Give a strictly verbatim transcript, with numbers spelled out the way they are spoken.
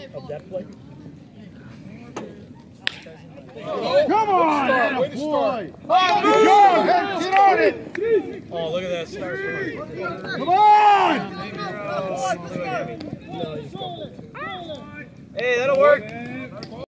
Of that play. Come on, man, boy! Oh, Go, get on it! Oh, look at that start. Come on! Hey, that'll work.